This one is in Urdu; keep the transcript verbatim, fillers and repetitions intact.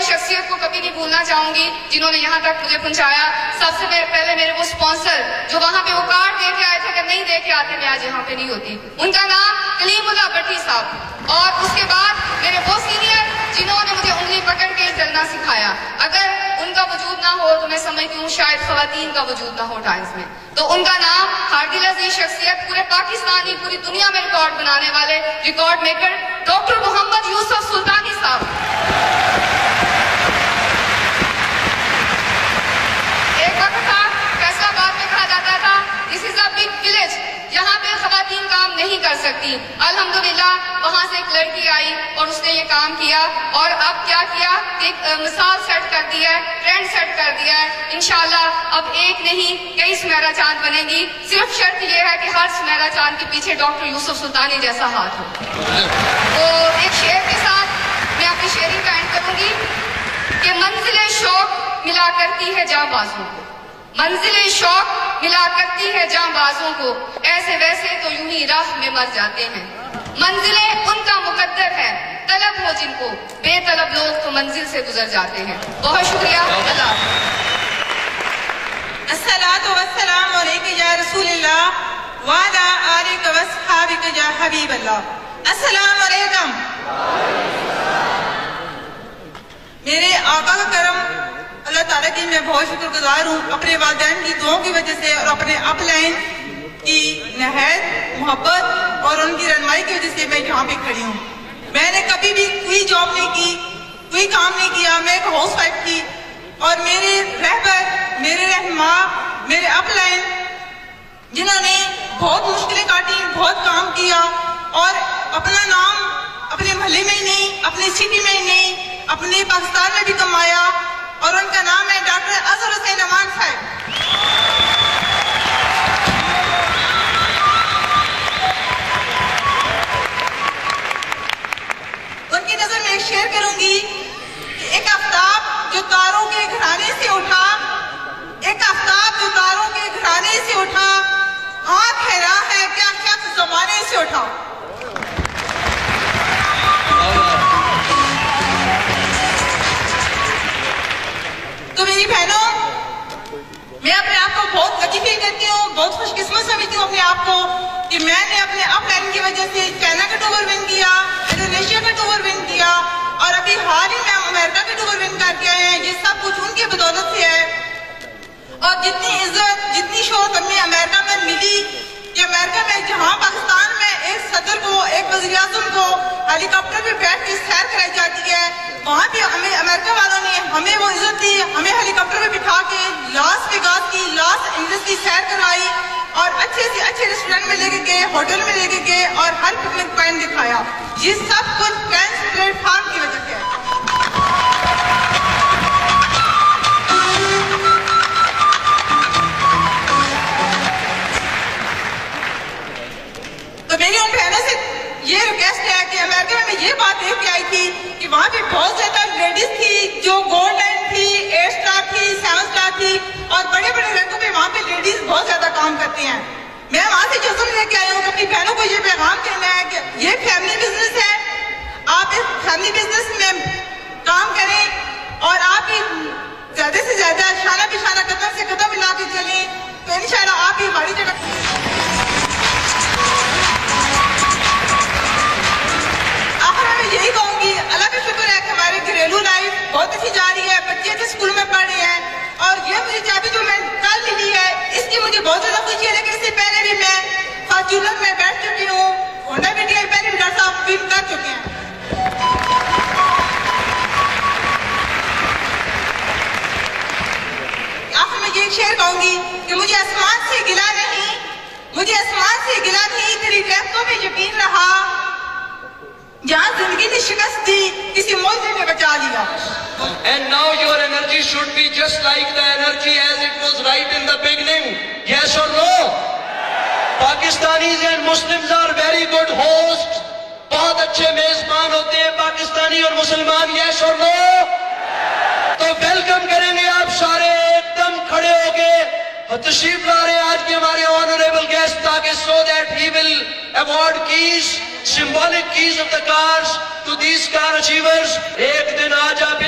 شخصیت کو کبھی نہیں بھولنا چاہوں گی جنہوں نے یہاں تک مجھے پہنچایا. سب سے پہلے میرے وہ اسپانسر جو وہاں پہ وہ کارڈ دے کے آئے تھے کہ نہیں دے کے آتے میں آج یہاں پہ نہیں ہوتی, ان کا نام کلیم اللہ بٹی صاحب. اور اس کے بعد میرے وہ سینئر جنہوں نے مجھے انگلی پکڑ کے چلنا سکھایا, اگر ان کا وجود نہ ہو تو میں سمجھتی ہوں شاید خواتین کا وجود نہ ہو ٹائمز میں. تو ان کا نام ہارڈل عزیز شخصیت, پورے پاکستانی پوری دنیا میں ریکارڈ بنانے والے record maker doctor Muhammad Yusuf Sultani صاحب. ایک وقت تھا فیصل آباد میں کہا جاتا تھا دس از اے بگ ولیج, یہاں پہ خواتین کام نہیں کر سکتی. الحمدللہ وہاں سے ایک لڑکی آئی اور اس نے یہ کام کیا, اور اب کیا کیا, ایک مثال سیٹ کر دی ہے, ٹرینڈ سیٹ کر دیا ہے. انشاءاللہ اب ایک نہیں کئی سمیرا چاند بنے گی, صرف شرط یہ ہے کہ ہر سمیرا چاند کے پیچھے ڈاکٹر یوسف سلطانی جیسا ہاتھ ہو. تو ایک شعر کے ساتھ میں اپنی شعری کا اینڈ کروں گی کہ منزل شوق ملا کرتی ہے جاں بازوں کو, منزل شوق ملا کرتی ہے جاں بازوں کو, ایسے ویسے تو یوں ہی راہ میں مر جاتے ہیں. منزلیں ان کا مقدر ہے, طلب ہو جن کو, بے طلب لوگ تو منزل سے گزر جاتے ہیں. بہت شکریہ. اللہ الصلاۃ والسلام علیک یا رسول اللہ وعلی آلک واصحابک یا حبیب اللہ. السلام علیکم. میرے آقا کا کرم اللہ تعالیٰ کی میں بہت شکر گزار ہوں, اپنے والدین کی دعاؤں کی وجہ سے اور اپنے اپ لائن کی نہایت محبت اور ان کی رہنمائی کی وجہ سے میں یہاں پہ کھڑی ہوں. میں نے کبھی بھی کوئی جاب نہیں کی, کوئی کام نہیں کیا, میں ایک ہاؤس وائف تھی. اور میرے رہبر, میرے رہنما, میرے اپ لائن جنہوں نے بہت مشکلیں کاٹی, بہت کام کیا اور اپنا نام اپنے محلے میں ہی نہیں, اپنی سٹی میں ہی نہیں, اپنے پاکستان میں بھی کمایا, اور ان کا نام ہے ڈاکٹر اظہر حسین امان صاحب. ان کی نظر میں ایک شعر کروں گی کہ ایک آفتاب جو تاروں کے گھرانے سے اٹھا, ایک آفتاب جو تاروں کے گھرانے سے اٹھا, آنکھ حیران ہے کیا شخص زمانے سے اٹھا. تو میری بہنوں, میں اپنے آپ کو بہت لکی فیل کرتی ہوں, بہت خوش قسمت سمجھتی ہوں اپنے آپ کو کہ میں نے اپنے اپ لائن کی وجہ سے چائنا کا ٹور ون کیا, انڈونیشیا کا ٹور ون کیا, اور ابھی حال ہی میں امریکہ کا ٹور ون کر کے آئے ہیں. یہ سب کچھ ان کی بدولت سے ہے. اور جتنی عزت, جتنی شہرت ہمیں امریکہ میں ملی کہ امریکہ میں جہاں پاکستان میں ایک صدر کو, ایک وزیر اعظم کو ہیلی کاپٹر پہ بیٹھ کے سیر کرائی جاتی ہے, وہاں پہ ہمیں امریکہ والوں نے ہمیں وہ عزت دی, ہمیں ہیلی کاپٹر پہ بٹھا کے لاس ویگاس کی, لاس اینجلس کی سیر کرائی, اور اچھے سے اچھے ریسٹورینٹ میں لے کے گئے, ہوٹل میں لے کے گئے, اور ہر پکنک پوائنٹ دکھایا. یہ سب کچھ کینس پلیٹ فارم کی وجہ سے ہے. تو میری ان بہنوں سے یہ ریکویسٹ ہے کہ امریکہ میں یہ بات دیکھ کے آئی تھی کہ وہاں پہ بہت زیادہ لیڈیز تھی جو گولڈ لائن تھی, ایٹ اسٹار تھی, سیون اسٹار تھی, اور بڑے بڑے رینکوں پہ وہاں پہ لیڈیز بہت زیادہ کام کرتی ہیں. میں وہاں سے جو سن لے کے آئی ہوں کہ اپنی بہنوں کو یہ پیغام کہنا ہے کہ یہ فیملی بزنس ہے, آپ اس فیملی بزنس میں کام کریں, اور آپ بھی زیادہ سے زیادہ شانہ بشانہ قدم سے قدم ملا کے چلیں, تو انشاءاللہ آپ بھی بڑی جگہ. آخر میں یہی کہوں گی, اللہ کا شکر ہے کہ ہماری گھریلو لائف بہت اچھی جا رہی ہے, بچے اچھے اسکول میں پڑھ رہے ہیں, اور یہ مجھے چابی جو میں کل ملی ہے اس کی مجھے بہت زیادہ خوشی ہے. لیکن اس سے پہلے بھی میں فارچونر میں بیٹھ چکی ہوں, ہونڈا وی ڈی آئی پہلے بھی ڈاکٹر صاحب فیل کر چکے ہیں. آخر میں یہ ایک شعر کہوں گی کہ مجھے آسمان سے گلا نہیں, مجھے آسمان سے گلا نہیں, تیری رحمتوں میں یقین رہا, جہاں زندگی نے شکست دی کسی موجے نے بچا لیا. And now your energy should be just like the energy as it was right in the beginning. Yes or no? Pakistanis and Muslims are very good hosts. بہت اچھے میزبان ہوتے ہیں پاکستانی اور مسلمان. Yes or no? تو ویلکم کریں گے آپ سارے ایک دم کھڑے ہو کے, تشریف لا رہے ہیں آج کے ہمارے آنریبل گیسٹ, تاکہ so that he will award keys, symbolic keys of the cars to these car achievers. ایک دن آج آپ